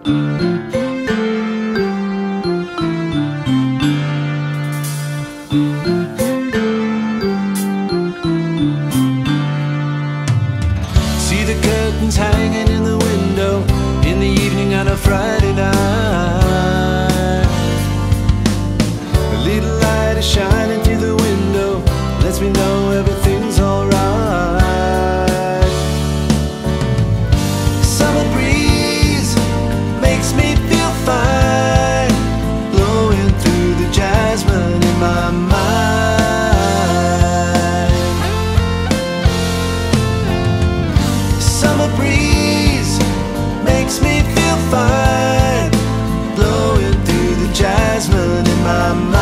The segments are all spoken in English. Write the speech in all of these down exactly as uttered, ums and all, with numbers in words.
See the curtains hanging in the window in the evening on a Friday night. A little light is shining through the window, lets me know everything's alright. Summer breeze makes me feel fine, blowing through the jasmine in my mind. Summer breeze makes me feel fine, blowing through the jasmine in my mind.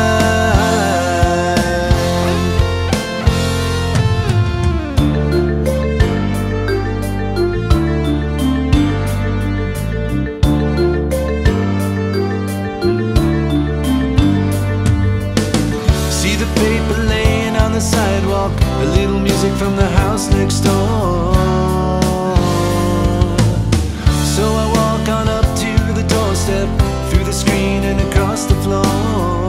See the paper laying on the sidewalk, a little music from the house next door. So I walk on up to the doorstep, through the screen and across the floor.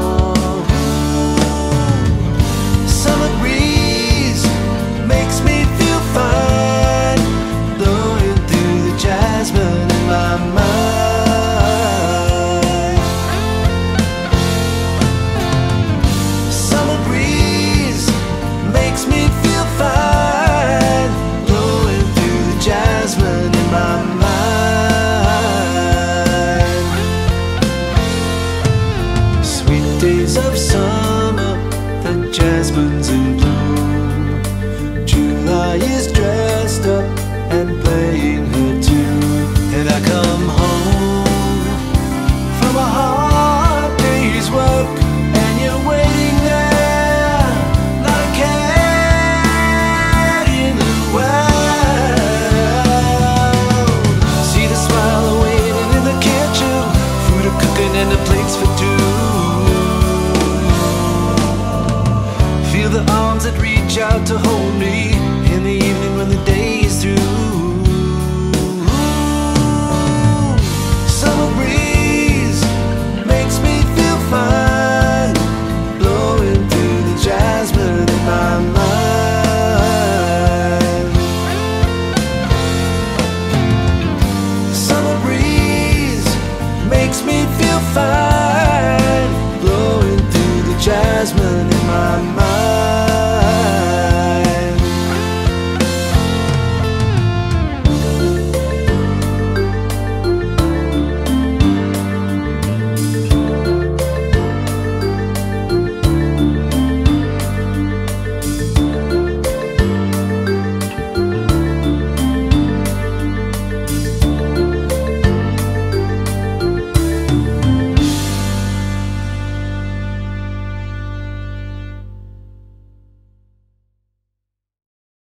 Summer breeze makes me feel fine, blowing through the jasmine in my mind. Summer breeze makes me feel fine, blowing through the jasmine in my mind. Sweet days of summer, the jasmine's in bloom. July is dressed up and playing her tune. And I come home from a hard day's work, and you're waiting there like a cat in the well. See the smile waiting in the kitchen, food are cooking and the plates for two. Feel the arms that reach out to hold me in the evening when the day is through.